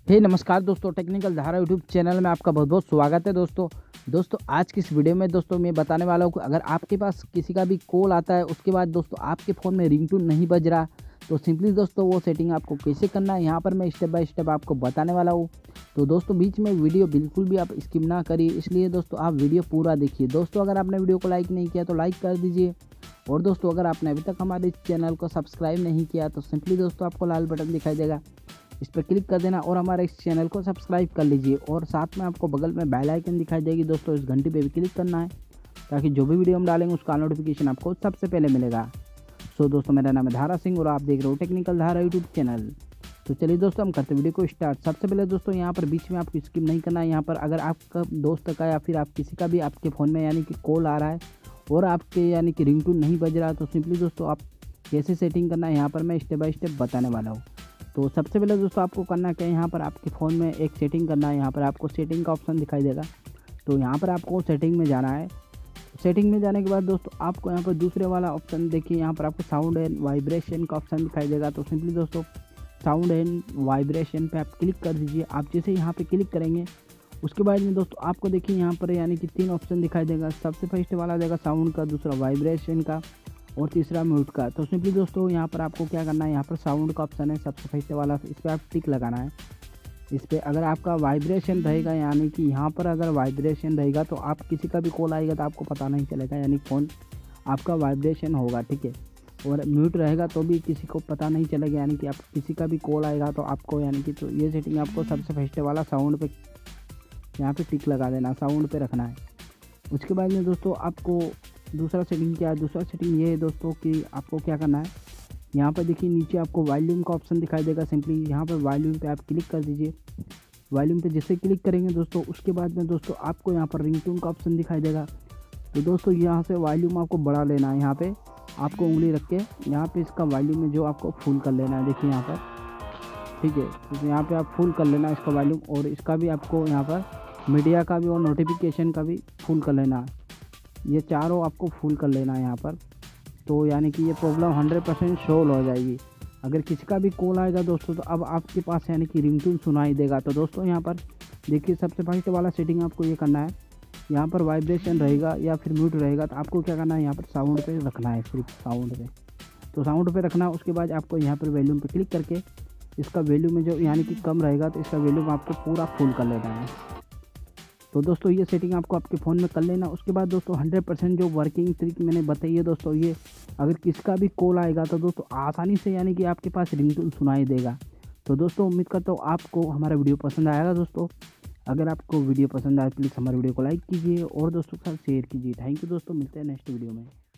हे नमस्कार दोस्तों, टेक्निकल धारा यूट्यूब चैनल में आपका बहुत बहुत स्वागत है। दोस्तों आज की इस वीडियो में दोस्तों मैं बताने वाला हूँ कि अगर आपके पास किसी का भी कॉल आता है, उसके बाद दोस्तों आपके फ़ोन में रिंगटोन नहीं बज रहा, तो सिंपली दोस्तों वो सेटिंग आपको कैसे करना है यहाँ पर मैं स्टेप बाय स्टेप आपको बताने वाला हूँ। तो दोस्तों बीच में वीडियो बिल्कुल भी आप स्किप ना करिए, इसलिए दोस्तों आप वीडियो पूरा देखिए। दोस्तों अगर आपने वीडियो को लाइक नहीं किया तो लाइक कर दीजिए, और दोस्तों अगर आपने अभी तक हमारे चैनल को सब्सक्राइब नहीं किया तो सिंपली दोस्तों आपको लाल बटन दिखाई देगा, इस पर क्लिक कर देना और हमारे इस चैनल को सब्सक्राइब कर लीजिए। और साथ में आपको बगल में बेल आइकन दिखाई देगी दोस्तों, इस घंटी पे भी क्लिक करना है ताकि जो भी वीडियो हम डालेंगे उसका नोटिफिकेशन आपको सबसे पहले मिलेगा। सो दोस्तों मेरा नाम है धारा सिंह और आप देख रहे हो टेक्निकल धारा यूट्यूब चैनल। तो चलिए दोस्तों हम करते वीडियो को स्टार्ट। सबसे पहले दोस्तों यहाँ पर बीच में आपको स्किप नहीं करना है। यहाँ पर अगर आपका दोस्त का या फिर आप किसी का भी आपके फ़ोन में यानी कि कॉल आ रहा है और आपके यानी कि रिंगटोन नहीं बज रहा, तो सिंपली दोस्तों आप कैसे सेटिंग करना है यहाँ पर मैं स्टेप बाय स्टेप बताने वाला हूँ। तो सबसे पहले दोस्तों आपको करना क्या है, यहाँ पर आपके फ़ोन में एक सेटिंग करना है। यहाँ पर आपको सेटिंग का ऑप्शन दिखाई देगा, तो यहाँ पर आपको सेटिंग में जाना है। सेटिंग में जाने के बाद दोस्तों आपको यहाँ पर दूसरे वाला ऑप्शन देखिए, यहाँ पर आपको साउंड एंड वाइब्रेशन का ऑप्शन दिखाई देगा। तो सिंपली दोस्तों साउंड एंड वाइब्रेशन पे आप क्लिक कर दीजिए। आप जैसे यहाँ पे क्लिक करेंगे उसके बाद में दोस्तों आपको देखिए यहाँ पर यानी कि 3 ऑप्शन दिखाई देगा। सबसे फर्स्ट वाला देगा साउंड का, दूसरा वाइब्रेशन का और तीसरा म्यूट का। तो सिंपली दोस्तों यहाँ पर आपको क्या करना है, यहाँ पर साउंड का ऑप्शन है सबसे फर्स्ट वाला, इस पर आप टिक लगाना है। इस पर अगर आपका वाइब्रेशन रहेगा यानी कि यहाँ पर अगर वाइब्रेशन रहेगा तो आप किसी का भी कॉल आएगा तो आपको पता नहीं चलेगा, यानी फ़ोन आपका वाइब्रेशन होगा, ठीक है। और म्यूट रहेगा तो भी किसी को पता नहीं चलेगा, यानी कि आप किसी का भी कॉल आएगा तो आपको यानी कि तो ये सेटिंग आपको सबसे फर्स्ट वाला साउंड पे यहाँ पे टिक लगा देना, साउंड पे रखना है। उसके बाद में दोस्तों आपको दूसरा सेटिंग क्या है, दूसरा सेटिंग ये है दोस्तों कि आपको क्या करना है, यहाँ पर देखिए नीचे आपको वॉल्यूम का ऑप्शन दिखाई देगा। सिंपली यहाँ पर वॉल्यूम पे आप क्लिक कर दीजिए। वॉल्यूम पे जैसे क्लिक करेंगे दोस्तों उसके बाद में दोस्तों आपको यहाँ पर रिंगटोन का ऑप्शन दिखाई देगा। तो दोस्तों यहाँ से वॉल्यूम आपको बढ़ा लेना है, यहाँ पे आपको उंगली रख के यहाँ पे इसका वॉल्यूम में जो आपको फुल कर लेना है, देखिए यहाँ पर, ठीक है। तो यहाँ पे आप फुल कर लेना है इसका वॉल्यूम, और इसका भी आपको यहाँ पर मीडिया का भी और नोटिफिकेशन का भी फुल कर लेना है। ये चारों आपको फुल कर लेना है यहाँ पर, तो यानी कि ये प्रॉब्लम 100% सॉल्व हो जाएगी। अगर किसी का भी कॉल आएगा दोस्तों तो अब आपके पास यानी कि रिंगटोन सुनाई देगा। तो दोस्तों यहाँ पर देखिए सबसे फर्स्ट वाला सेटिंग आपको ये करना है, यहाँ पर वाइब्रेशन रहेगा या फिर म्यूट रहेगा तो आपको क्या करना है, यहाँ पर साउंड पे रखना है, सिर्फ साउंड पे। तो साउंड पे रखना, उसके बाद आपको यहाँ पर वॉल्यूम पे क्लिक करके इसका वैल्यू में जो यानी कि कम रहेगा तो इसका वॉल्यूम आपको पूरा फुल कर लेना है। तो दोस्तों ये सेटिंग आपको आपके फ़ोन में कर लेना। उसके बाद दोस्तों 100% जो वर्किंग ट्रिक मैंने बताई है दोस्तों, ये अगर किसका भी कॉल आएगा तो दोस्तों आसानी से यानी कि आपके पास रिंगटोन सुनाई देगा। तो दोस्तों उम्मीद करता हूँ आपको हमारा वीडियो पसंद आएगा। दोस्तों अगर आपको वीडियो पसंद आए प्लीज़ हमारे वीडियो को लाइक कीजिए और दोस्तों के साथ शेयर कीजिए। थैंक यू दोस्तों, मिलते हैं नेक्स्ट वीडियो में।